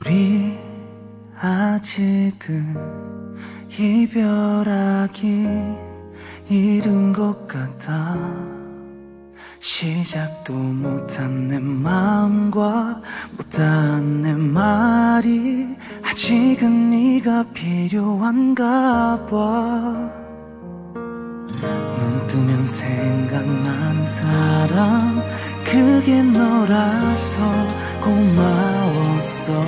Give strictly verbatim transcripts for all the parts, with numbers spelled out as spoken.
우리 아직은 이별하기 이른 것 같아. 시작도 못한 내 마음과 못한 내 말이 아직은 네가 필요한가 봐. 눈 뜨면 생각나는 사람, 그게 너라서 고마웠어.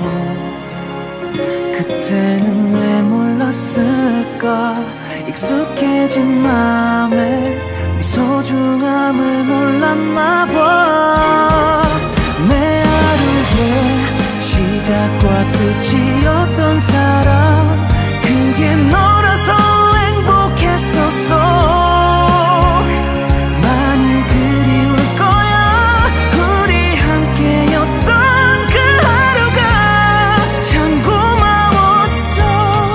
그때는 왜 몰랐을까. 익숙해진 맘에 네 소중함을 몰랐나 봐. 내 하루의 시작과 끝이었던 사람, 그게 너라서 행복했었어. 많이 그리울 거야. 우리 함께였던 그 하루가 참 고마웠어.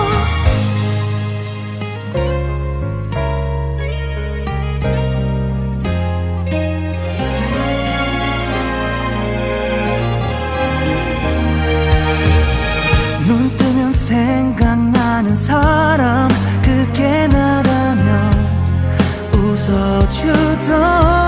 눈 뜨면 생각나는 사람, 그게 나라면 웃어주던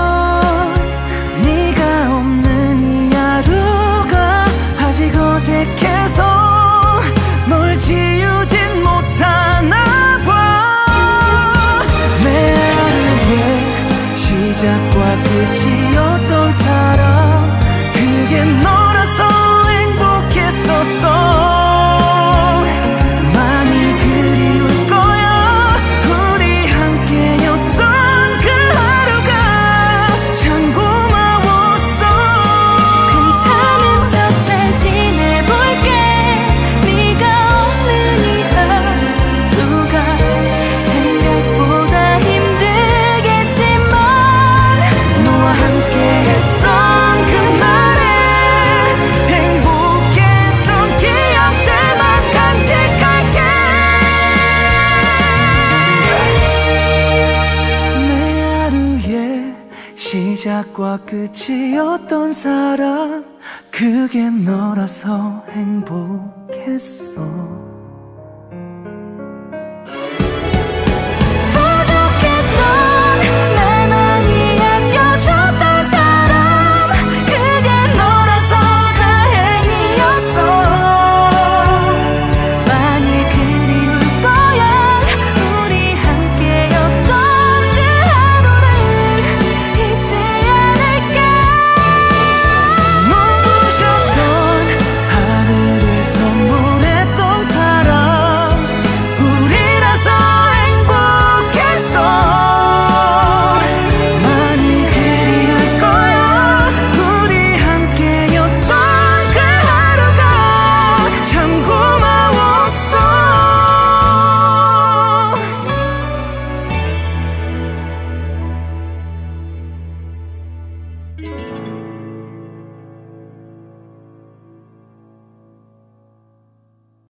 네가 없는 이 하루가 아직 어색해서 널 지우진 못하나 봐. 내 하루의 시작과 끝이었던 사람, 그게 너라서 행복했었어. 시작과 끝이었던 사람, 그게 너라서 행복했어.